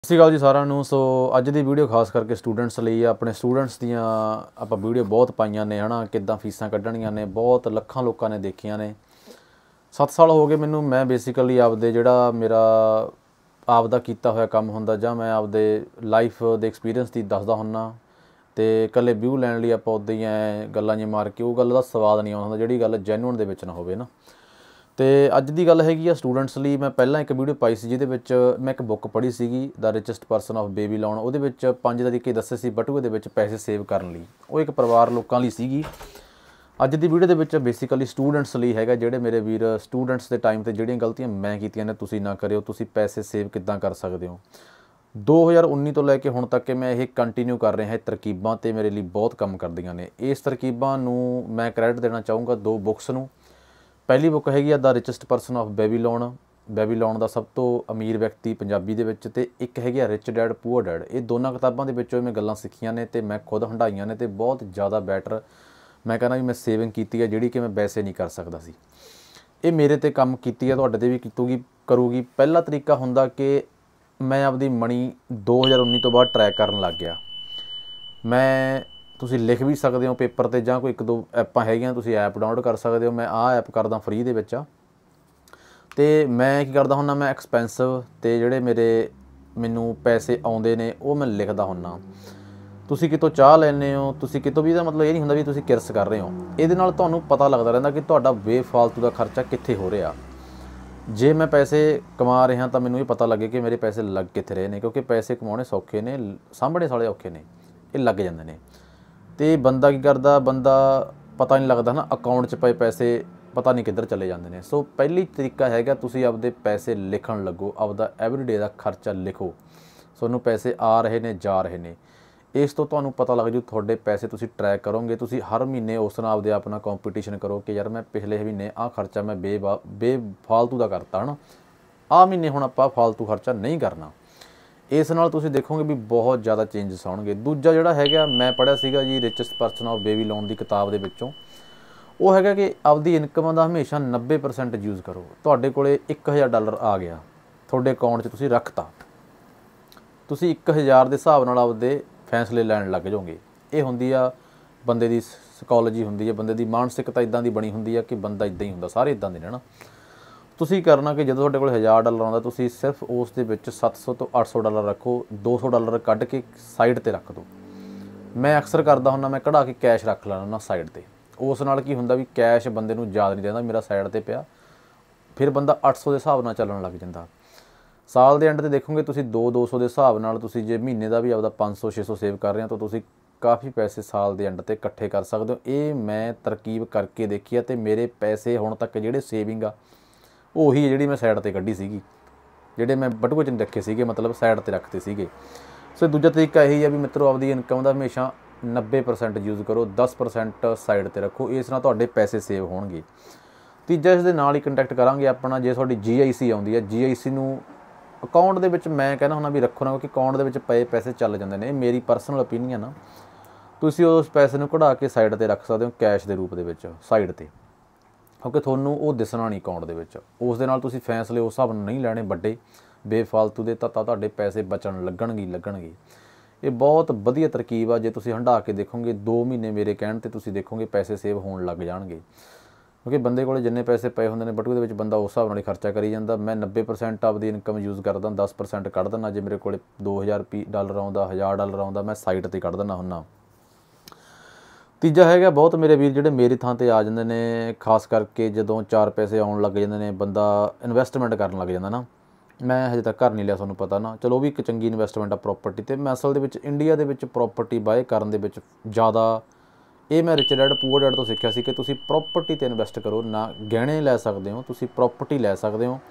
ਸਤਿ ਸ਼੍ਰੀ ਅਕਾਲ ਜੀ ਸਾਰਿਆਂ ਨੂੰ। ਸੋ ਅੱਜ ਦੀ ਵੀਡੀਓ ਖਾਸ ਕਰਕੇ ਸਟੂਡੈਂਟਸ ਲਈ ਆ। ਆਪਣੇ ਸਟੂਡੈਂਟਸ ਦੀਆਂ ਆਪਾਂ ਵੀਡੀਓ ਬਹੁਤ ਪਾਈਆਂ ਨੇ, ਹੈ ਨਾ, ਕਿੱਦਾਂ ਫੀਸਾਂ ਕੱਢਣੀਆਂ ਨੇ, ਬਹੁਤ ਲੱਖਾਂ ਲੋਕਾਂ ਨੇ ਦੇਖੀਆਂ ਨੇ। 7 ਸਾਲ ਹੋ ਗਏ ਮੈਨੂੰ। ਮੈਂ ਬੇਸਿਕਲੀ ਆਪਦੇ ਜਿਹੜਾ ਮੇਰਾ ਆਪਦਾ ਕੀਤਾ ਹੋਇਆ ਕੰਮ ਹੁੰਦਾ ਜਾਂ ਮੈਂ ਆਪਦੇ ਲਾਈਫ ਦੇ ਐਕਸਪੀਰੀਅੰਸ ਦੀ ਦੱਸਦਾ ਹੁੰਦਾ, ਅਤੇ ਇਕੱਲੇ ਵਿਊ ਲੈਣ ਲਈ ਆਪਾਂ ਉੱਦਾਂ ਹੀ ਐਂ ਗੱਲਾਂ ਜਿਹੀਆਂ ਮਾਰ ਕੇ ਉਹ ਗੱਲ ਦਾ ਸਵਾਦ ਨਹੀਂ ਆਉਂਦਾ ਹੁੰਦਾ ਜਿਹੜੀ ਗੱਲ ਜੈਨੂਅਨ ਦੇ ਵਿੱਚ ਨਾ ਹੋਵੇ ਨਾ। ਅਤੇ ਅੱਜ ਦੀ ਗੱਲ ਹੈਗੀ ਆ ਸਟੂਡੈਂਟਸ ਲਈ। ਮੈਂ ਪਹਿਲਾਂ ਇੱਕ ਵੀਡੀਓ ਪਾਈ ਸੀ ਜਿਹਦੇ ਵਿੱਚ ਮੈਂ ਇੱਕ ਬੁੱਕ ਪੜ੍ਹੀ ਸੀਗੀ, the richest person of Babylon. ਉਹਦੇ ਵਿੱਚ 5 ਤਰੀਕੇ ਦੱਸੇ ਸੀ ਬਟੂਏ ਦੇ ਵਿੱਚ ਪੈਸੇ ਸੇਵ ਕਰਨ ਲਈ। ਉਹ ਇੱਕ ਪਰਿਵਾਰ ਲੋਕਾਂ ਲਈ ਸੀਗੀ। ਅੱਜ ਦੀ ਵੀਡੀਓ ਦੇ ਵਿੱਚ ਬੇਸਿਕਲੀ ਸਟੂਡੈਂਟਸ ਲਈ ਹੈਗਾ। ਜਿਹੜੇ ਮੇਰੇ ਵੀਰ ਸਟੂਡੈਂਟਸ ਦੇ ਟਾਈਮ 'ਤੇ ਜਿਹੜੀਆਂ ਗਲਤੀਆਂ ਮੈਂ ਕੀਤੀਆਂ ਨੇ ਤੁਸੀਂ ਨਾ ਕਰਿਓ। ਤੁਸੀਂ ਪੈਸੇ ਸੇਵ ਕਿੱਦਾਂ ਕਰ ਸਕਦੇ ਹੋ। 2019 ਤੋਂ ਲੈ ਕੇ ਹੁਣ ਤੱਕ ਮੈਂ ਇਹ ਕੰਟੀਨਿਊ ਕਰ ਰਿਹਾ। ਇਹ ਤਰਕੀਬਾਂ 'ਤੇ ਮੇਰੇ ਲਈ ਬਹੁਤ ਕੰਮ ਕਰਦੀਆਂ ਨੇ। ਇਸ ਤਰਕੀਬਾਂ ਨੂੰ ਮੈਂ ਕ੍ਰੈਡਿਟ ਦੇਣਾ ਚਾਹੂੰਗਾ 2 ਬੁੱਕਸ ਨੂੰ। ਪਹਿਲੀ ਬੁੱਕ ਹੈਗੀ ਆ the richest person of Babylon, Babylon ਦਾ ਸਭ ਤੋਂ ਅਮੀਰ ਵਿਅਕਤੀ ਪੰਜਾਬੀ ਦੇ ਵਿੱਚ, ਅਤੇ ਇੱਕ ਹੈਗੀ ਆ ਰਿਚ ਡੈਡ ਪੂਅਰ ਡੈਡ। ਇਹ ਦੋਨਾਂ ਕਿਤਾਬਾਂ ਦੇ ਵਿੱਚੋਂ ਮੈਂ ਗੱਲਾਂ ਸਿੱਖੀਆਂ ਨੇ ਅਤੇ ਮੈਂ ਖੁਦ ਹੰਢਾਈਆਂ ਨੇ, ਅਤੇ ਬਹੁਤ ਜ਼ਿਆਦਾ ਬੈਟਰ ਮੈਂ ਕਹਿੰਦਾ ਵੀ ਮੈਂ ਸੇਵਿੰਗ ਕੀਤੀ ਹੈ ਜਿਹੜੀ ਕਿ ਮੈਂ ਵੈਸੇ ਨਹੀਂ ਕਰ ਸਕਦਾ ਸੀ। ਇਹ ਮੇਰੇ 'ਤੇ ਕੰਮ ਕੀਤੀ ਹੈ, ਤੁਹਾਡੇ 'ਤੇ ਵੀ ਕਰੂਗੀ। ਪਹਿਲਾ ਤਰੀਕਾ ਹੁੰਦਾ ਕਿ ਮੈਂ ਆਪਦੀ ਮਨੀ 2019 ਤੋਂ ਬਾਅਦ ਟਰੈਕ ਕਰਨ ਲੱਗ ਗਿਆ। ਤੁਸੀਂ ਲਿਖ ਵੀ ਸਕਦੇ ਹੋ ਪੇਪਰ 'ਤੇ, ਜਾਂ ਕੋਈ 1-2 ਐਪਾਂ ਹੈਗੀਆਂ, ਤੁਸੀਂ ਐਪ ਡਾਊਨਲੋਡ ਕਰ ਸਕਦੇ ਹੋ। ਮੈਂ ਆਹ ਐਪ ਕਰਦਾ ਫ੍ਰੀ ਦੇ ਵਿੱਚ ਆ। ਅਤੇ ਮੈਂ ਕੀ ਕਰਦਾ ਹੁੰਦਾ, ਮੈਂ ਐਕਸਪੈਂਸਿਵ ਅਤੇ ਜਿਹੜੇ ਮੈਨੂੰ ਪੈਸੇ ਆਉਂਦੇ ਨੇ ਉਹ ਮੈਂ ਲਿਖਦਾ ਹੁੰਦਾ। ਤੁਸੀਂ ਕਿਤੋਂ ਚਾਹ ਲੈਂਦੇ ਹੋ, ਤੁਸੀਂ ਕਿਤੋਂ ਵੀ, ਇਹਦਾ ਮਤਲਬ ਇਹ ਨਹੀਂ ਹੁੰਦਾ ਵੀ ਤੁਸੀਂ ਕਿਰਸ ਕਰ ਰਹੇ ਹੋ। ਇਹਦੇ ਨਾਲ ਤੁਹਾਨੂੰ ਪਤਾ ਲੱਗਦਾ ਰਹਿੰਦਾ ਕਿ ਤੁਹਾਡਾ ਬੇਫਾਲਤੂ ਦਾ ਖਰਚਾ ਕਿੱਥੇ ਹੋ ਰਿਹਾ। ਜੇ ਮੈਂ ਪੈਸੇ ਕਮਾ ਰਿਹਾ ਤਾਂ ਮੈਨੂੰ ਇਹ ਪਤਾ ਲੱਗੇ ਕਿ ਮੇਰੇ ਪੈਸੇ ਲੱਗ ਕਿੱਥੇ ਰਹੇ ਨੇ, ਕਿਉਂਕਿ ਪੈਸੇ ਕਮਾਉਣੇ ਸੌਖੇ ਨੇ, ਸਾਂਭਣੇ ਸਾਲੇ ਔਖੇ ਨੇ, ਇਹ ਲੱਗ ਜਾਂਦੇ ਨੇ। ਅਤੇ ਬੰਦਾ ਕੀ ਕਰਦਾ, ਬੰਦਾ ਪਤਾ ਨਹੀਂ ਲੱਗਦਾ ਨਾ, ਅਕਾਊਂਟ 'ਚ ਪਏ ਪੈਸੇ ਪਤਾ ਨਹੀਂ ਕਿੱਧਰ ਚਲੇ ਜਾਂਦੇ ਨੇ। ਸੋ ਪਹਿਲੀ ਤਰੀਕਾ ਹੈਗਾ ਤੁਸੀਂ ਆਪਦੇ ਪੈਸੇ ਲਿਖਣ ਲੱਗੋ, ਆਪਦਾ ਐਵਰੀਡੇ ਦਾ ਖਰਚਾ ਲਿਖੋ। ਤੁਹਾਨੂੰ ਪੈਸੇ ਆ ਰਹੇ ਨੇ, ਜਾ ਰਹੇ ਨੇ। ਇਸ ਤੋਂ ਤੁਹਾਨੂੰ ਪਤਾ ਲੱਗ ਜੂ ਤੁਹਾਡੇ ਪੈਸੇ, ਤੁਸੀਂ ਟਰੈਕ ਕਰੋਗੇ। ਤੁਸੀਂ ਹਰ ਮਹੀਨੇ ਉਸ ਨਾਲ ਆਪਦੇ ਆਪ ਨਾਲ ਕੰਪੀਟੀਸ਼ਨ ਕਰੋ ਕਿ ਯਾਰ ਮੈਂ ਪਿਛਲੇ ਮਹੀਨੇ ਆਹ ਖਰਚਾ ਮੈਂ ਬੇਫਾਲਤੂ ਦਾ ਕਰਤਾ, ਹੈ ਨਾ, ਆਹ ਮਹੀਨੇ ਹੁਣ ਆਪਾਂ ਫਾਲਤੂ ਖਰਚਾ ਨਹੀਂ ਕਰਨਾ। ਇਸ ਨਾਲ ਤੁਸੀਂ ਦੇਖੋਗੇ ਵੀ ਬਹੁਤ ਜ਼ਿਆਦਾ ਚੇਂਜਸ ਆਉਣਗੇ। ਦੂਜਾ ਜਿਹੜਾ ਹੈਗਾ, ਮੈਂ ਪੜ੍ਹਿਆ ਸੀਗਾ ਜੀ ਰਿਚੈਸਟ ਪਰਸਨ ਆਫ ਬੇਬੀਲੋਨ ਦੀ ਕਿਤਾਬ ਦੇ ਵਿੱਚੋਂ, ਉਹ ਹੈਗਾ ਕਿ ਆਪਦੀ ਇਨਕਮ ਦਾ ਹਮੇਸ਼ਾ 90% ਯੂਜ਼ ਕਰੋ। ਤੁਹਾਡੇ ਕੋਲ $1000 ਆ ਗਿਆ ਤੁਹਾਡੇ ਅਕਾਊਂਟ 'ਚ, ਤੁਸੀਂ ਰੱਖਤਾ, ਤੁਸੀਂ 1000 ਦੇ ਹਿਸਾਬ ਨਾਲ ਆਪਦੇ ਫੈਸਲੇ ਲੈਣ ਲੱਗ ਜਾਓਗੇ। ਇਹ ਹੁੰਦੀ ਆ ਬੰਦੇ ਦੀ ਸਾਈਕੋਲੋਜੀ, ਹੁੰਦੀ ਹੈ ਬੰਦੇ ਦੀ ਮਾਨਸਿਕਤਾ, ਇੱਦਾਂ ਦੀ ਬਣੀ ਹੁੰਦੀ ਆ ਕਿ ਬੰਦਾ ਇੱਦਾਂ ਹੀ ਹੁੰਦਾ, ਸਾਰੇ ਇੱਦਾਂ ਦੇ ਨੇ ਨਾ। ਤੁਸੀਂ ਕਰਨਾ ਕਿ ਜਦੋਂ ਤੁਹਾਡੇ ਕੋਲ $1000 ਆਉਂਦਾ, ਤੁਸੀਂ ਸਿਰਫ ਉਸ ਦੇ ਵਿੱਚ $700 ਤੋਂ $800 ਰੱਖੋ। $200 ਕੱਢ ਕੇ ਸਾਈਡ 'ਤੇ ਰੱਖ ਦਿਓ। ਮੈਂ ਅਕਸਰ ਕਰਦਾ ਹੁੰਦਾ, ਮੈਂ ਕਢਾ ਕੇ ਕੈਸ਼ ਰੱਖ ਲੈਣਾ ਹੁੰਦਾ ਸਾਈਡ 'ਤੇ। ਉਸ ਨਾਲ ਕੀ ਹੁੰਦਾ ਵੀ ਕੈਸ਼ ਬੰਦੇ ਨੂੰ ਯਾਦ ਨਹੀਂ ਰਹਿੰਦਾ ਮੇਰਾ ਸਾਈਡ 'ਤੇ ਪਿਆ। ਫਿਰ ਬੰਦਾ 800 ਦੇ ਹਿਸਾਬ ਨਾਲ ਚੱਲਣ ਲੱਗ ਜਾਂਦਾ। ਸਾਲ ਦੇ ਐਂਡ 'ਤੇ ਦੇਖੋਗੇ ਤੁਸੀਂ 200 ਦੇ ਹਿਸਾਬ ਨਾਲ, ਤੁਸੀਂ ਜੇ ਮਹੀਨੇ ਦਾ ਵੀ ਆਪਦਾ 500-600 ਸੇਵ ਕਰ ਰਹੇ ਹੋ ਤਾਂ ਤੁਸੀਂ ਕਾਫੀ ਪੈਸੇ ਸਾਲ ਦੇ ਐਂਡ 'ਤੇ ਇਕੱਠੇ ਕਰ ਸਕਦੇ ਹੋ। ਇਹ ਮੈਂ ਤਰਕੀਬ ਕਰਕੇ ਦੇਖੀ ਆ, ਅਤੇ ਮੇਰੇ ਪੈਸੇ ਹੁਣ ਤੱਕ ਜਿਹੜੇ ਸੇਵਿੰਗ ਆ ਉਹੀ ਜਿਹੜੀ ਮੈਂ ਸਾਈਡ 'ਤੇ ਕੱਢੀ ਸੀਗੀ, ਜਿਹੜੇ ਮੈਂ ਬਟੂਏ 'ਚ ਨਹੀਂ ਰੱਖੇ ਸੀਗੇ, ਮਤਲਬ ਸਾਈਡ 'ਤੇ ਰੱਖਦੇ ਸੀਗੇ। ਸੋ ਦੂਜਾ ਤਰੀਕਾ ਇਹੀ ਆ ਵੀ ਮਿੱਤਰੋ, ਆਪਦੀ ਇਨਕਮ ਦਾ ਹਮੇਸ਼ਾ 90% ਯੂਜ਼ ਕਰੋ, 10% ਸਾਈਡ 'ਤੇ ਰੱਖੋ। ਇਸ ਨਾਲ ਤੁਹਾਡੇ ਪੈਸੇ ਸੇਵ ਹੋਣਗੇ। ਤੀਜਾ, ਇਸ ਦੇ ਨਾਲ ਹੀ ਕੰਟੈਕਟ ਕਰਾਂਗੇ ਆਪਣਾ, ਜੇ ਤੁਹਾਡੀ GIC ਆਉਂਦੀ ਹੈ, GIC ਨੂੰ ਅਕਾਊਂਟ ਦੇ ਵਿੱਚ ਮੈਂ ਕਹਿੰਦਾ ਹੁੰਦਾ ਵੀ ਰੱਖੋ ਨਾ, ਕਿਉਂਕਿ ਅਕਾਊਂਟ ਦੇ ਵਿੱਚ ਪਏ ਪੈਸੇ ਚੱਲ ਜਾਂਦੇ ਨੇ। ਇਹ ਮੇਰੀ ਪਰਸਨਲ ਓਪੀਨੀਅਨ ਆ। ਤੁਸੀਂ ਉਸ ਪੈਸੇ ਨੂੰ ਕਢਾ ਕੇ ਸਾਈਡ 'ਤੇ ਰੱਖ ਸਕਦੇ ਹੋ, ਕੈਸ਼ ਦੇ ਰੂਪ ਦੇ ਵਿੱਚ ਸਾਈਡ 'ਤੇ, ਕਿਉਂਕਿ ਤੁਹਾਨੂੰ ਉਹ ਦਿਸਣਾ ਨਹੀਂ ਅਕਾਊਂਟ ਦੇ ਵਿੱਚ। ਉਸ ਦੇ ਨਾਲ ਤੁਸੀਂ ਫੈਸਲੇ ਉਸ ਹਿਸਾਬ ਨਾਲ ਨਹੀਂ ਲੈਣੇ ਵੱਡੇ ਬੇਫਾਲਤੂ ਦੇ, ਤਾਂ ਤੁਹਾਡੇ ਪੈਸੇ ਬਚਣ ਲੱਗਣਗੇ। ਇਹ ਬਹੁਤ ਵਧੀਆ ਤਰਕੀਬ ਆ। ਜੇ ਤੁਸੀਂ ਹੰਢਾ ਕੇ ਦੇਖੋਗੇ 2 ਮਹੀਨੇ ਮੇਰੇ ਕਹਿਣ 'ਤੇ, ਤੁਸੀਂ ਦੇਖੋਗੇ ਪੈਸੇ ਸੇਵ ਹੋਣ ਲੱਗ ਜਾਣਗੇ। ਕਿਉਂਕਿ ਬੰਦੇ ਕੋਲ ਜਿੰਨੇ ਪੈਸੇ ਪਏ ਹੁੰਦੇ ਨੇ ਬਟੂਏ ਦੇ ਵਿੱਚ, ਬੰਦਾ ਉਸ ਹਿਸਾਬ ਨਾਲ ਹੀ ਖਰਚਾ ਕਰੀ ਜਾਂਦਾ। ਮੈਂ 90% ਆਪਦੀ ਇਨਕਮ ਯੂਜ਼ ਕਰਦਾ, 10% ਕੱਢ ਦਿੰਦਾ। ਜੇ ਮੇਰੇ ਕੋਲ $2000 ਆਉਂਦਾ, $1000 ਆਉਂਦਾ, ਮੈਂ ਸਾਈਡ 'ਤੇ ਕੱਢ ਦਿੰਦਾ ਹੁੰਦਾ। ਤੀਜਾ ਹੈਗਾ, ਬਹੁਤ ਮੇਰੇ ਵੀਰ ਜਿਹੜੇ ਮੇਰੀ ਥਾਂ 'ਤੇ ਆ ਜਾਂਦੇ ਨੇ, ਖਾਸ ਕਰਕੇ ਜਦੋਂ 4 ਪੈਸੇ ਆਉਣ ਲੱਗ ਜਾਂਦੇ ਨੇ, ਬੰਦਾ ਇਨਵੈਸਟਮੈਂਟ ਕਰਨ ਲੱਗ ਜਾਂਦਾ ਨਾ। ਮੈਂ ਹਜੇ ਤੱਕ ਘਰ ਨਹੀਂ ਲਿਆ, ਤੁਹਾਨੂੰ ਪਤਾ ਨਾ। ਚਲੋ ਉਹ ਵੀ ਇੱਕ ਚੰਗੀ ਇਨਵੈਸਟਮੈਂਟ ਆ ਪ੍ਰੋਪਰਟੀ 'ਤੇ। ਮੈਂ ਅਸਲ ਦੇ ਵਿੱਚ ਇੰਡੀਆ ਦੇ ਵਿੱਚ ਪ੍ਰੋਪਰਟੀ ਬਾਏ ਕਰਨ ਦੇ ਵਿੱਚ ਜ਼ਿਆਦਾ, ਇਹ ਮੈਂ ਰਿਚ ਡੈਡ ਪੂਅਰ ਡੈਡ ਤੋਂ ਸਿੱਖਿਆ ਸੀ ਕਿ ਤੁਸੀਂ ਪ੍ਰੋਪਰਟੀ 'ਤੇ ਇਨਵੈਸਟ ਕਰੋ। ਨਾ ਗਹਿਣੇ ਲੈ ਸਕਦੇ ਹੋ, ਤੁਸੀਂ ਪ੍ਰੋਪਰਟੀ ਲੈ ਸਕਦੇ ਹੋ।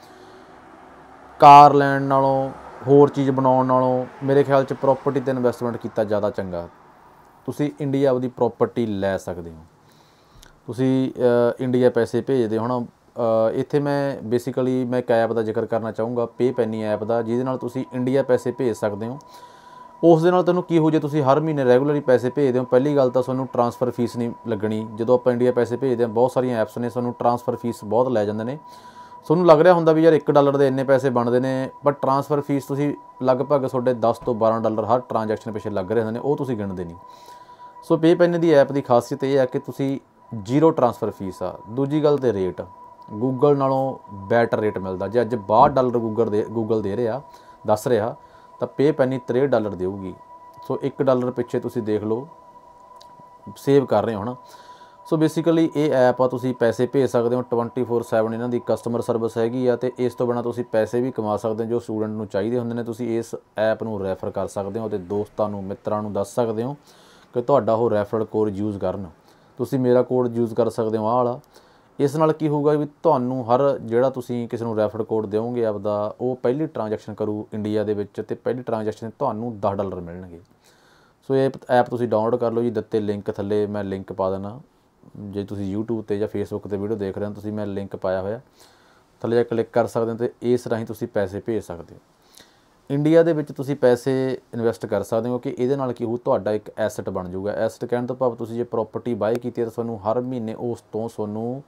ਕਾਰ ਲੈਣ ਨਾਲੋਂ, ਹੋਰ ਚੀਜ਼ ਬਣਾਉਣ ਨਾਲੋਂ ਮੇਰੇ ਖਿਆਲ 'ਚ ਪ੍ਰੋਪਰਟੀ 'ਤੇ ਇਨਵੈਸਟਮੈਂਟ ਕੀਤਾ ਜ਼ਿਆਦਾ ਚੰਗਾ। ਤੁਸੀਂ ਇੰਡੀਆ ਆਪਦੀ ਪ੍ਰੋਪਰਟੀ ਲੈ ਸਕਦੇ ਹੋ। ਤੁਸੀਂ ਇੰਡੀਆ ਪੈਸੇ ਭੇਜਦੇ ਹੋ ਨਾ। ਇੱਥੇ ਮੈਂ ਬੇਸਿਕਲੀ ਮੈਂ ਇੱਕ ਐਪ ਦਾ ਜ਼ਿਕਰ ਕਰਨਾ ਚਾਹੂੰਗਾ, ਪੇਪੈਨੀ ਐਪ ਦਾ, ਜਿਹਦੇ ਨਾਲ ਤੁਸੀਂ ਇੰਡੀਆ ਪੈਸੇ ਭੇਜ ਸਕਦੇ ਹੋ। ਉਸ ਦੇ ਨਾਲ ਤੁਹਾਨੂੰ ਕੀ ਹੋ, ਜੇ ਤੁਸੀਂ ਹਰ ਮਹੀਨੇ ਰੈਗੂਲਰਲੀ ਪੈਸੇ ਭੇਜਦੇ ਹੋ, ਪਹਿਲੀ ਗੱਲ ਤਾਂ ਤੁਹਾਨੂੰ ਟਰਾਂਸਫਰ ਫੀਸ ਨਹੀਂ ਲੱਗਣੀ। ਜਦੋਂ ਆਪਾਂ ਇੰਡੀਆ ਪੈਸੇ ਭੇਜਦੇ ਹਾਂ, ਬਹੁਤ ਸਾਰੀਆਂ ਐਪਸ ਨੇ ਤੁਹਾਨੂੰ ਟਰਾਂਸਫਰ ਫੀਸ ਬਹੁਤ ਲੈ ਜਾਂਦੇ ਨੇ। ਤੁਹਾਨੂੰ ਲੱਗ ਰਿਹਾ ਹੁੰਦਾ ਵੀ ਯਾਰ $1 ਦੇ ਇੰਨੇ ਪੈਸੇ ਬਣਦੇ ਨੇ, ਬਟ ਟਰਾਂਸਫਰ ਫੀਸ ਤੁਸੀਂ ਲਗਭਗ ਤੁਹਾਡੇ $10 ਤੋਂ $12 ਹਰ ਟ੍ਰਾਂਜੈਕਸ਼ਨ ਪਿੱਛੇ ਲੱਗ ਰਹੇ ਹੁੰਦੇ ਨੇ, ਉਹ ਤੁਸੀਂ ਗਿਣਦੇ ਨਹੀਂ। ਸੋ ਪੇਪੈਨੀ ਦੀ ਐਪ ਦੀ ਖਾਸੀਅਤ ਇਹ ਹੈ ਕਿ ਤੁਸੀਂ 0 ਟਰਾਂਸਫਰ ਫੀਸ ਆ। ਦੂਜੀ ਗੱਲ ਤੇ ਰੇਟ ਗੂਗਲ ਨਾਲੋਂ ਬੈਟਰ ਰੇਟ ਮਿਲਦਾ। ਜੇ ਅੱਜ $62 ਗੂਗਲ ਦੇ ਰਿਹਾ ਦੱਸ ਰਿਹਾ, ਤਾਂ ਪੇਪੈਨੀ $63 ਦੇਊਗੀ। ਸੋ $1 ਪਿੱਛੇ ਤੁਸੀਂ ਦੇਖ ਲਓ ਸੇਵ ਕਰ ਰਹੇ ਹੋ ਨਾ। ਸੋ ਬੇਸਿਕਲੀ ਇਹ ਐਪ ਆ, ਤੁਸੀਂ ਪੈਸੇ ਭੇਜ ਸਕਦੇ ਹੋ 24/7 ਇਹਨਾਂ ਦੀ ਕਸਟਮਰ ਸਰਵਿਸ ਹੈਗੀ ਆ। ਅਤੇ ਇਸ ਤੋਂ ਬਿਨਾਂ ਤੁਸੀਂ ਪੈਸੇ ਵੀ ਕਮਾ ਸਕਦੇ ਹੋ ਜੋ ਸਟੂਡੈਂਟ ਨੂੰ ਚਾਹੀਦੇ ਹੁੰਦੇ ਨੇ। ਤੁਸੀਂ ਇਸ ਐਪ ਨੂੰ ਰੈਫਰ ਕਰ ਸਕਦੇ ਹੋ ਅਤੇ ਦੋਸਤਾਂ ਨੂੰ ਮਿੱਤਰਾਂ ਨੂੰ ਦੱਸ ਸਕਦੇ ਹੋ ਕਿ ਤੁਹਾਡਾ ਉਹ ਰੈਫਰਲ ਕੋਡ ਯੂਜ਼ ਕਰਨ। ਤੁਸੀਂ ਮੇਰਾ ਕੋਡ ਯੂਜ਼ ਕਰ ਸਕਦੇ ਹੋ ਆਹ ਵਾਲਾ। ਇਸ ਨਾਲ ਕੀ ਹੋਊਗਾ ਵੀ ਤੁਹਾਨੂੰ ਹਰ ਜਿਹੜਾ ਤੁਸੀਂ ਕਿਸੇ ਨੂੰ ਰੈਫਰ ਕੋਡ ਦਿਓਗੇ ਆਪਦਾ, ਉਹ ਪਹਿਲੀ ਟ੍ਰਾਂਜੈਕਸ਼ਨ ਕਰੂ ਇੰਡੀਆ ਦੇ ਵਿੱਚ, ਅਤੇ ਪਹਿਲੀ ਟ੍ਰਾਂਜੈਕਸ਼ਨ ਤੁਹਾਨੂੰ $10 ਮਿਲਣਗੇ। ਸੋ ਇਹ ਐਪ ਤੁਸੀਂ ਡਾਊਨਲੋਡ ਕਰ ਲਓ ਜੀ। ਦਿੱਤੇ ਲਿੰਕ ਥੱਲੇ ਮੈਂ ਲਿੰਕ ਪਾ ਦੇਣਾ। ਜੇ ਤੁਸੀਂ YouTube 'ਤੇ ਜਾਂ Facebook 'ਤੇ ਵੀਡੀਓ ਦੇਖ ਰਹੇ ਹੋ, ਤੁਸੀਂ ਮੈਂ ਲਿੰਕ ਪਾਇਆ ਹੋਇਆ, ਥੱਲੇ ਜਾ ਕਲਿੱਕ ਕਰ ਸਕਦੇ ਹੋ ਅਤੇ ਇਸ ਰਾਹੀਂ ਤੁਸੀਂ ਪੈਸੇ ਭੇਜ ਸਕਦੇ ਹੋ। ਇੰਡੀਆ ਦੇ ਵਿੱਚ ਤੁਸੀਂ ਪੈਸੇ ਇਨਵੈਸਟ ਕਰ ਸਕਦੇ ਹੋ ਕਿ ਇਹਦੇ ਨਾਲ ਕੀ ਹੋਊ, ਤੁਹਾਡਾ ਇੱਕ ਐਸਟ ਬਣ ਜਾਊਗਾ। ਐਸਟ ਕਹਿਣ ਤੋਂ ਭਾਵ ਤੁਸੀਂ ਜੇ ਪ੍ਰੋਪਰਟੀ ਬਾਏ ਕੀਤੀ ਹੈ ਤਾਂ ਤੁਹਾਨੂੰ ਹਰ ਮਹੀਨੇ ਉਸ ਤੋਂ ਤੁਹਾਨੂੰ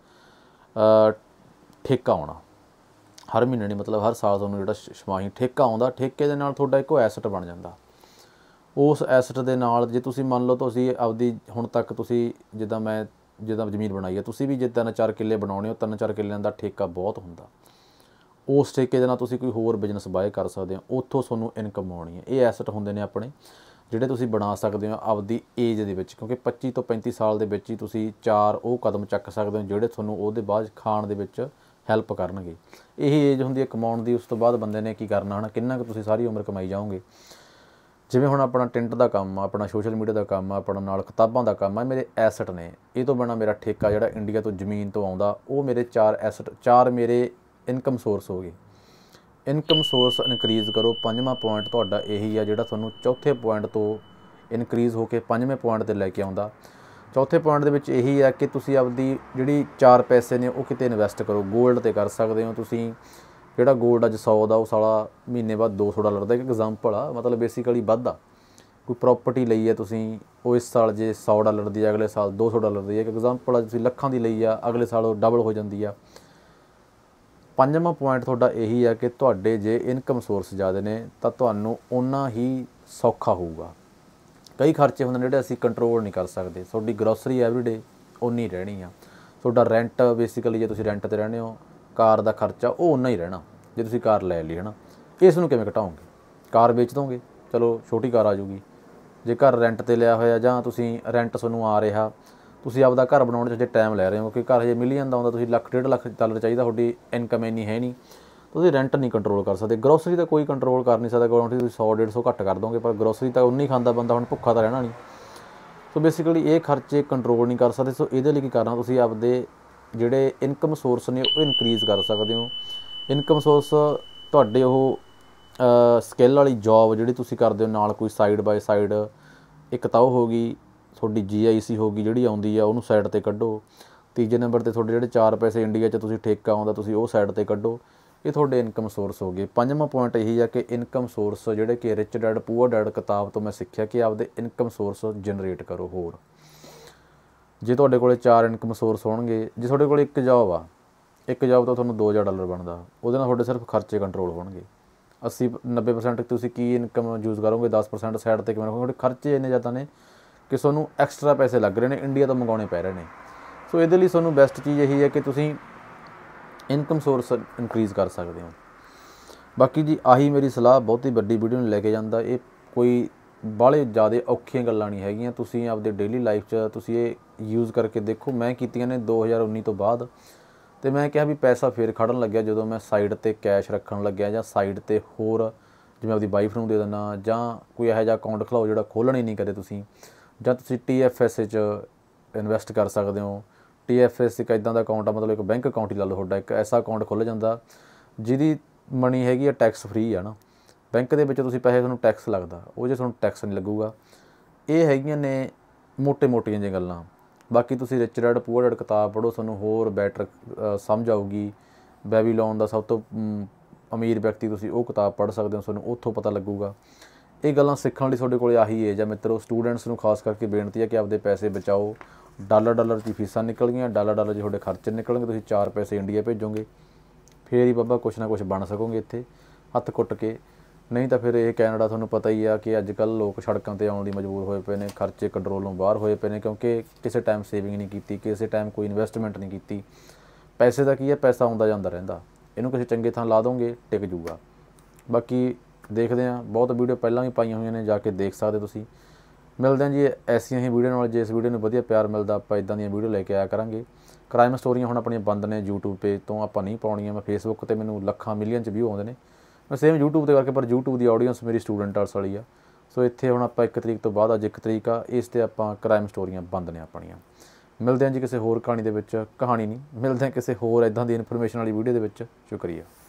ਠੇਕਾ ਆਉਣਾ। ਹਰ ਮਹੀਨੇ ਨਹੀਂ, ਮਤਲਬ ਹਰ ਸਾਲ ਤੁਹਾਨੂੰ ਜਿਹੜਾ ਛਮਾਹੀ ਠੇਕਾ ਆਉਂਦਾ। ਠੇਕੇ ਦੇ ਨਾਲ ਤੁਹਾਡਾ ਇੱਕੋ ਐਸਟ ਬਣ ਜਾਂਦਾ। ਉਸ ਐਸਟ ਦੇ ਨਾਲ ਜੇ ਤੁਸੀਂ ਮੰਨ ਲਓ ਤੁਸੀਂ ਆਪਦੀ ਹੁਣ ਤੱਕ ਤੁਸੀਂ ਜਿੱਦਾਂ ਜ਼ਮੀਨ ਬਣਾਈ ਹੈ, ਤੁਸੀਂ ਵੀ ਜੇ 3-4 ਕਿੱਲੇ ਬਣਾਉਣੇ ਹੋ, 3-4 ਕਿੱਲਿਆਂ ਦਾ ਠੇਕਾ ਬਹੁਤ ਹੁੰਦਾ। ਉਸ ਠੇਕੇ ਦੇ ਨਾਲ ਤੁਸੀਂ ਕੋਈ ਹੋਰ ਬਿਜ਼ਨਸ ਬਾਏ ਕਰ ਸਕਦੇ ਹੋ, ਉੱਥੋਂ ਤੁਹਾਨੂੰ ਇਨਕਮ ਆਉਣੀ ਹੈ। ਇਹ ਐਸਟ ਹੁੰਦੇ ਨੇ ਆਪਣੇ ਜਿਹੜੇ ਤੁਸੀਂ ਬਣਾ ਸਕਦੇ ਹੋ ਆਪਦੀ ਏਜ ਦੇ ਵਿੱਚ, ਕਿਉਂਕਿ 25 ਤੋਂ 35 ਸਾਲ ਦੇ ਵਿੱਚ ਹੀ ਤੁਸੀਂ 4 ਉਹ ਕਦਮ ਚੱਕ ਸਕਦੇ ਹੋ ਜਿਹੜੇ ਤੁਹਾਨੂੰ ਉਹਦੇ ਬਾਅਦ ਖਾਣ ਦੇ ਵਿੱਚ ਹੈਲਪ ਕਰਨਗੇ। ਇਹੀ ਏਜ ਹੁੰਦੀ ਹੈ ਕਮਾਉਣ ਦੀ। ਉਸ ਤੋਂ ਬਾਅਦ ਬੰਦੇ ਨੇ ਕੀ ਕਰਨਾ ਹੈ, ਕਿੰਨਾ ਕੁ ਤੁਸੀਂ ਸਾਰੀ ਉਮਰ ਕਮਾਈ ਜਾਓਗੇ। ਜਿਵੇਂ ਹੁਣ ਆਪਣਾ ਟਿੰਟ ਦਾ ਕੰਮ ਆ, ਆਪਣਾ ਸੋਸ਼ਲ ਮੀਡੀਆ ਦਾ ਕੰਮ ਆ, ਆਪਣਾ ਨਾਲ ਕਿਤਾਬਾਂ ਦਾ ਕੰਮ ਆ, ਮੇਰੇ ਐਸਟ ਨੇ। ਇਹ ਤੋਂ ਬਿਨਾਂ ਮੇਰਾ ਠੇਕਾ ਜਿਹੜਾ ਇੰਡੀਆ ਤੋਂ ਜ਼ਮੀਨ ਤੋਂ ਆਉਂਦਾ, ਉਹ ਮੇਰੇ 4 ਐਸਟ, 4 ਮੇਰੇ ਇਨਕਮ ਸੋਰਸ ਹੋ ਗਏ। ਇਨਕਮ ਸੋਰਸ ਇਨਕਰੀਜ਼ ਕਰੋ। 5ਵਾਂ ਪੁਆਇੰਟ ਤੁਹਾਡਾ ਇਹੀ ਆ ਜਿਹੜਾ ਤੁਹਾਨੂੰ ਚੌਥੇ ਪੁਆਇੰਟ ਤੋਂ ਇਨਕਰੀਜ਼ ਹੋ ਕੇ 5ਵੇਂ ਪੁਆਇੰਟ 'ਤੇ ਲੈ ਕੇ ਆਉਂਦਾ। ਚੌਥੇ ਪੁਆਇੰਟ ਦੇ ਵਿੱਚ ਇਹੀ ਹੈ ਕਿ ਤੁਸੀਂ ਆਪਦੀ ਜਿਹੜੀ 4 ਪੈਸੇ ਨੇ ਉਹ ਕਿਤੇ ਇਨਵੈਸਟ ਕਰੋ। ਗੋਲਡ 'ਤੇ ਕਰ ਸਕਦੇ ਹੋ ਤੁਸੀਂ। ਜਿਹੜਾ ਗੋਲਡ ਅੱਜ 100 ਦਾ, ਉਹ ਸਾਲਾ ਮਹੀਨੇ ਬਾਅਦ $200 ਦਾ। ਇੱਕ ਐਗਜ਼ਾਮਪਲ ਆ, ਮਤਲਬ ਬੇਸਿਕਲੀ ਵੱਧਦਾ। ਕੋਈ ਪ੍ਰੋਪਰਟੀ ਲਈ ਹੈ ਤੁਸੀਂ, ਉਹ ਇਸ ਸਾਲ ਜੇ $100 ਦੀ, ਅਗਲੇ ਸਾਲ $200 ਦੀ। ਇੱਕ ਐਗਜ਼ਾਮਪਲ ਆ, ਤੁਸੀਂ ਲੱਖਾਂ ਦੀ ਲਈ ਆ, ਅਗਲੇ ਸਾਲ ਉਹ ਡਬਲ ਹੋ ਜਾਂਦੀ ਆ। 5ਵਾਂ ਪੁਆਇੰਟ ਤੁਹਾਡਾ ਇਹੀ ਹੈ ਕਿ ਤੁਹਾਡੇ ਜੇ ਇਨਕਮ ਸੋਰਸ ਜ਼ਿਆਦਾ ਨੇ ਤਾਂ ਤੁਹਾਨੂੰ ਓਨਾ ਹੀ ਸੌਖਾ ਹੋਊਗਾ। ਕਈ ਖਰਚੇ ਹੁੰਦੇ ਨੇ ਜਿਹੜੇ ਅਸੀਂ ਕੰਟਰੋਲ ਨਹੀਂ ਕਰ ਸਕਦੇ। ਤੁਹਾਡੀ ਗਰੋਸਰੀ ਐਵਰੀਡੇ ਓਨੀ ਰਹਿਣੀ ਆ। ਤੁਹਾਡਾ ਰੈਂਟ, ਬੇਸਿਕਲੀ ਜੇ ਤੁਸੀਂ ਰੈਂਟ 'ਤੇ ਰਹਿੰਦੇ ਹੋ, ਕਾਰ ਦਾ ਖਰਚਾ ਉਹ ਓਨਾ ਹੀ ਰਹਿਣਾ ਜੇ ਤੁਸੀਂ ਕਾਰ ਲੈ ਲਈ ਹੈ ਨਾ। ਇਸ ਨੂੰ ਕਿਵੇਂ ਘਟਾਓਗੇ? ਕਾਰ ਵੇਚ ਦੋਗੇ, ਚਲੋ ਛੋਟੀ ਕਾਰ ਆ ਜੂਗੀ। ਜੇ ਘਰ ਰੈਂਟ 'ਤੇ ਲਿਆ ਹੋਇਆ ਜਾਂ ਤੁਸੀਂ ਰੈਂਟ ਤੁਹਾਨੂੰ ਆ ਰਿਹਾ, ਤੁਸੀਂ ਆਪਦਾ ਘਰ ਬਣਾਉਣ 'ਚ ਜੇ ਟਾਈਮ ਲੈ ਰਹੇ ਹੋ, ਕਿਉਂਕਿ ਘਰ ਹਜੇ ਮਿਲ ਜਾਂਦਾ ਹੁੰਦਾ, ਤੁਸੀਂ $1.5 ਲੱਖ ਚਾਹੀਦਾ, ਤੁਹਾਡੀ ਇਨਕਮ ਇੰਨੀ ਹੈ ਨਹੀਂ, ਤੁਸੀਂ ਰੈਂਟ ਨਹੀਂ ਕੰਟਰੋਲ ਕਰ ਸਕਦੇ। ਗਰੋਸਰੀ ਤਾਂ ਕੋਈ ਕੰਟਰੋਲ ਕਰ ਨਹੀਂ ਸਕਦਾ। ਗਰੋਸਰੀ ਤੁਸੀਂ 100-150 ਘੱਟ ਕਰ ਦੋਗੇ, ਪਰ ਗਰੋਸਰੀ ਤਾਂ ਉਨੀ ਖਾਂਦਾ ਬੰਦਾ, ਹੁਣ ਭੁੱਖਾ ਤਾਂ ਰਹਿਣਾ ਨਹੀਂ। ਸੋ ਬੇਸਿਕਲੀ ਇਹ ਖਰਚੇ ਕੰਟਰੋਲ ਨਹੀਂ ਕਰ ਸਕਦੇ। ਸੋ ਇਹਦੇ ਲਈ ਕੀ ਕਰਨਾ, ਤੁਸੀਂ ਆਪਦੇ ਜਿਹੜੇ ਇਨਕਮ ਸੋਰਸ ਨੇ ਉਹ ਇਨਕਰੀਜ਼ ਕਰ ਸਕਦੇ ਹੋ। ਇਨਕਮ ਸੋਰਸ ਤੁਹਾਡੇ ਉਹ ਸਕਿੱਲ ਵਾਲੀ ਜੋਬ ਜਿਹੜੀ ਤੁਸੀਂ ਕਰਦੇ ਹੋ, ਨਾਲ ਕੋਈ ਸਾਈਡ ਬਾਏ ਸਾਈਡ, ਇੱਕ ਤਾਂ ਉਹ ਹੋ ਗਈ ਤੁਹਾਡੀ GIC ਹੋ ਗਈ ਜਿਹੜੀ ਆਉਂਦੀ ਆ, ਉਹਨੂੰ ਸਾਈਡ 'ਤੇ ਕੱਢੋ। ਤੀਜੇ ਨੰਬਰ 'ਤੇ ਤੁਹਾਡੇ ਜਿਹੜੇ 4 ਪੈਸੇ ਇੰਡੀਆ 'ਚ ਤੁਸੀਂ ਠੇਕਾ ਆਉਂਦਾ, ਤੁਸੀਂ ਉਹ ਸਾਈਡ 'ਤੇ ਕੱਢੋ। ਇਹ ਤੁਹਾਡੇ ਇਨਕਮ ਸੋਰਸ ਹੋ ਗਏ। 5ਵਾਂ ਪੁਆਇੰਟ ਇਹੀ ਆ ਕਿ ਇਨਕਮ ਸੋਰਸ ਜਿਹੜੇ ਕਿ ਰਿਚ ਡੈਡ ਪੂਅਰ ਡੈਡ ਕਿਤਾਬ ਤੋਂ ਮੈਂ ਸਿੱਖਿਆ ਕਿ ਆਪਦੇ ਇਨਕਮ ਸੋਰਸ ਜਨਰੇਟ ਕਰੋ ਹੋਰ। ਜੇ ਤੁਹਾਡੇ ਕੋਲ 4 ਇਨਕਮ ਸੋਰਸ ਹੋਣਗੇ, ਜੇ ਤੁਹਾਡੇ ਕੋਲ ਇੱਕ ਜੋਬ ਆ, ਇੱਕ ਜੋਬ ਤੋਂ ਤੁਹਾਨੂੰ $2000 ਬਣਦਾ, ਉਹਦੇ ਨਾਲ ਤੁਹਾਡੇ ਸਿਰਫ ਖਰਚੇ ਕੰਟਰੋਲ ਹੋਣਗੇ। 80-90% ਤੁਸੀਂ ਕੀ ਇਨਕਮ ਯੂਜ਼ ਕਰੋਗੇ, 10% ਸਾਈਡ 'ਤੇ ਕਿਵੇਂ ਰੱਖੋਗੇ। ਤੁਹਾਡੇ ਖਰਚੇ ਇੰਨੇ ਜ਼ਿਆਦਾ ਨੇ ਕਿ ਤੁਹਾਨੂੰ ਐਕਸਟਰਾ ਪੈਸੇ ਲੱਗ ਰਹੇ ਨੇ, ਇੰਡੀਆ ਤੋਂ ਮੰਗਾਉਣੇ ਪੈ ਰਹੇ ਨੇ। ਸੋ ਇਹਦੇ ਲਈ ਤੁਹਾਨੂੰ ਬੈਸਟ ਚੀਜ਼ ਇਹੀ ਹੈ ਕਿ ਤੁਸੀਂ ਇਨਕਮ ਸੋਰਸ ਇਨਕਰੀਜ਼ ਕਰ ਸਕਦੇ ਹੋ। ਬਾਕੀ ਜੀ ਆਹੀ ਮੇਰੀ ਸਲਾਹ, ਬਹੁਤੀ ਵੱਡੀ ਵੀਡੀਓ ਨੂੰ ਲੈ ਕੇ ਜਾਂਦਾ। ਇਹ ਕੋਈ ਬਾਹਲੇ ਜ਼ਿਆਦਾ ਔਖੀਆਂ ਗੱਲਾਂ ਨਹੀਂ ਹੈਗੀਆਂ। ਤੁਸੀਂ ਆਪਦੇ ਡੇਲੀ ਲਾਈਫ 'ਚ ਤੁਸੀਂ ਇਹ ਯੂਜ਼ ਕਰਕੇ ਦੇਖੋ। ਮੈਂ ਕੀਤੀਆਂ ਨੇ 2019 ਤੋਂ ਬਾਅਦ, ਅਤੇ ਮੈਂ ਕਿਹਾ ਵੀ ਪੈਸਾ ਫੇਰ ਖੜਨ ਲੱਗਿਆ ਜਦੋਂ ਮੈਂ ਸਾਈਡ 'ਤੇ ਕੈਸ਼ ਰੱਖਣ ਲੱਗਿਆ, ਜਾਂ ਸਾਈਡ 'ਤੇ ਹੋਰ ਜਿਵੇਂ ਆਪਦੀ ਵਾਈਫ ਨੂੰ ਦੇ ਦਿੰਦਾ, ਜਾਂ ਕੋਈ ਇਹੋ ਜਿਹਾ ਅਕਾਊਂਟ ਖੁਲਾਓ ਜਿਹੜਾ ਖੋਲ੍ਹਣਾ ਹੀ ਨਹੀਂ ਕਦੇ ਤੁਸੀਂ, ਜਾਂ ਤੁਸੀਂ TFS 'ਚ ਇਨਵੈਸਟ ਕਰ ਸਕਦੇ ਹੋ। TFS ਇੱਕ ਇੱਦਾਂ ਦਾ ਅਕਾਊਂਟ ਆ, ਮਤਲਬ ਇੱਕ ਬੈਂਕ ਅਕਾਊਂਟ ਹੀ ਲਾ ਲਓ ਤੁਹਾਡਾ, ਇੱਕ ਐਸਾ ਅਕਾਊਂਟ ਖੁੱਲ੍ਹ ਜਾਂਦਾ ਜਿਹਦੀ ਮਨੀ ਹੈਗੀ ਆ ਟੈਕਸ ਫਰੀ ਆ ਨਾ। ਬੈਂਕ ਦੇ ਵਿੱਚ ਤੁਸੀਂ ਪੈਸੇ, ਤੁਹਾਨੂੰ ਟੈਕਸ ਲੱਗਦਾ, ਉਹ 'ਚ ਤੁਹਾਨੂੰ ਟੈਕਸ ਨਹੀਂ ਲੱਗੂਗਾ। ਇਹ ਹੈਗੀਆਂ ਨੇ ਮੋਟੀਆਂ ਜਿਹੀਆਂ ਗੱਲਾਂ। ਬਾਕੀ ਤੁਸੀਂ ਰਿਚ ਡੈਡ ਪੂਅਰ ਡੈਡ ਕਿਤਾਬ ਪੜ੍ਹੋ, ਤੁਹਾਨੂੰ ਹੋਰ ਬੈਟਰ ਸਮਝ ਆਊਗੀ। ਬੈਬੀਲੋਨ ਦਾ ਸਭ ਤੋਂ ਅਮੀਰ ਵਿਅਕਤੀ, ਤੁਸੀਂ ਉਹ ਕਿਤਾਬ ਪੜ੍ਹ ਸਕਦੇ ਹੋ, ਤੁਹਾਨੂੰ ਉੱਥੋਂ ਪਤਾ ਲੱਗੂਗਾ। ਇਹ ਗੱਲਾਂ ਸਿੱਖਣ ਲਈ ਤੁਹਾਡੇ ਕੋਲ ਆਹੀ ਏਜ ਆ ਮਿੱਤਰੋ। ਸਟੂਡੈਂਟਸ ਨੂੰ ਖਾਸ ਕਰਕੇ ਬੇਨਤੀ ਹੈ ਕਿ ਆਪਦੇ ਪੈਸੇ ਬਚਾਓ। $1 ਦੀ ਫੀਸਾਂ ਨਿਕਲ ਗਈਆਂ, $1 'ਚ ਤੁਹਾਡੇ ਖਰਚੇ ਨਿਕਲਣਗੇ, ਤੁਸੀਂ 4 ਪੈਸੇ ਇੰਡੀਆ ਭੇਜੋਗੇ, ਫੇਰ ਹੀ ਬਾਬਾ ਕੁਛ ਨਾ ਕੁਛ ਬਣ ਸਕੋਗੇ ਇੱਥੇ ਹੱਥ ਕੁੱਟ ਕੇ। ਨਹੀਂ ਤਾਂ ਫਿਰ ਇਹ ਕੈਨੇਡਾ ਤੁਹਾਨੂੰ ਪਤਾ ਹੀ ਆ ਕਿ ਅੱਜ ਕੱਲ੍ਹ ਲੋਕ ਸੜਕਾਂ 'ਤੇ ਆਉਣ ਲਈ ਮਜਬੂਰ ਹੋਏ ਪਏ ਨੇ, ਖਰਚੇ ਕੰਟਰੋਲੋਂ ਬਾਹਰ ਹੋਏ ਪਏ ਨੇ, ਕਿਉਂਕਿ ਕਿਸੇ ਟਾਈਮ ਸੇਵਿੰਗ ਨਹੀਂ ਕੀਤੀ, ਕਿਸੇ ਟਾਈਮ ਕੋਈ ਇਨਵੈਸਟਮੈਂਟ ਨਹੀਂ ਕੀਤੀ। ਪੈਸੇ ਦਾ ਕੀ ਹੈ, ਪੈਸਾ ਆਉਂਦਾ ਜਾਂਦਾ ਰਹਿੰਦਾ, ਇਹਨੂੰ ਕਿਸੇ ਚੰਗੇ ਥਾਂ ਲਾ ਦੋਗੇ ਟਿਕ ਜੂਗਾ। ਬਾਕੀ ਦੇਖਦੇ ਹਾਂ, ਬਹੁਤ ਵੀਡੀਓ ਪਹਿਲਾਂ ਵੀ ਪਾਈਆਂ ਹੋਈਆਂ ਨੇ, ਜਾ ਕੇ ਦੇਖ ਸਕਦੇ ਤੁਸੀਂ। ਮਿਲਦੇ ਹਾਂ ਜੀ ਐਸੀਆਂ ਹੀ ਵੀਡੀਓ ਨਾਲ। ਜੇ ਇਸ ਵੀਡੀਓ ਨੂੰ ਵਧੀਆ ਪਿਆਰ ਮਿਲਦਾ ਆਪਾਂ ਇੱਦਾਂ ਦੀਆਂ ਵੀਡੀਓ ਲੈ ਕੇ ਆਇਆ ਕਰਾਂਗੇ। ਕ੍ਰਾਈਮ ਸਟੋਰੀਆਂ ਹੁਣ ਆਪਣੀਆਂ ਬੰਦ ਨੇ, YouTube ਪੇਜ ਤੋਂ ਆਪਾਂ ਨਹੀਂ ਪਾਉਣੀਆਂ। ਮੈਂ ਫੇਸਬੁੱਕ 'ਤੇ ਮੈਨੂੰ ਲੱਖਾਂ ਮਿਲੀਅਨ 'ਚ ਵਿਊ ਆਉਂਦੇ ਨੇ, ਮੈਂ ਸੇਮ YouTube 'ਤੇ ਕਰਕੇ, ਪਰ YouTube ਦੀ ਆਡੀਅੰਸ ਮੇਰੀ ਸਟੂਡੈਂਟ ਆਰਟਸ ਵਾਲੀ ਆ। ਸੋ ਇੱਥੇ ਹੁਣ ਆਪਾਂ 1 ਤਰੀਕ ਤੋਂ ਬਾਅਦ, ਅੱਜ 1 ਤਰੀਕ ਆ, ਇਸ 'ਤੇ ਆਪਾਂ ਕ੍ਰਾਈਮ ਸਟੋਰੀਆਂ ਬੰਦ ਨੇ ਆਪਣੀਆਂ। ਮਿਲਦੇ ਹਾਂ ਜੀ ਕਿਸੇ ਹੋਰ ਕਹਾਣੀ ਦੇ ਵਿੱਚ, ਕਹਾਣੀ ਨਹੀਂ, ਮਿਲਦੇ ਹਾਂ ਕਿਸੇ ਹੋਰ ਇੱਦਾਂ ਦੀ ਇਨਫੋਰਮੇਸ਼ਨ ਵਾਲੀ ਵੀਡੀਓ ਦੇ ਵਿੱਚ। ਸ਼ੁਕਰੀਆ।